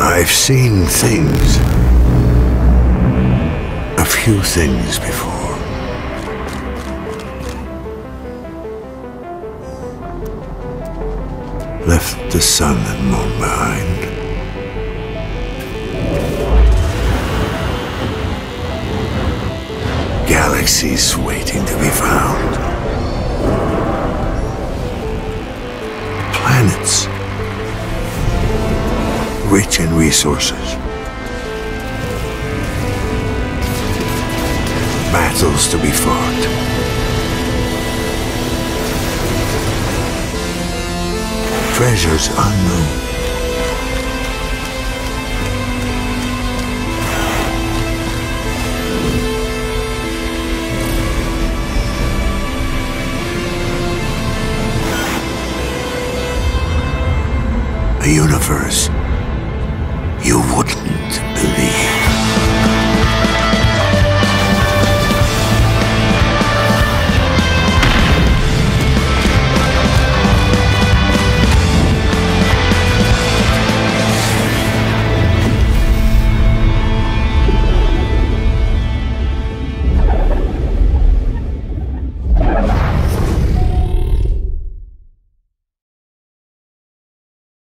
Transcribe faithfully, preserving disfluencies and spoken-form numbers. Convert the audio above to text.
I've seen things. A few things before. Left the sun and moon behind. Galaxies waiting to be found. Planets rich in resources. Battles to be fought. Treasures unknown. A universe you wouldn't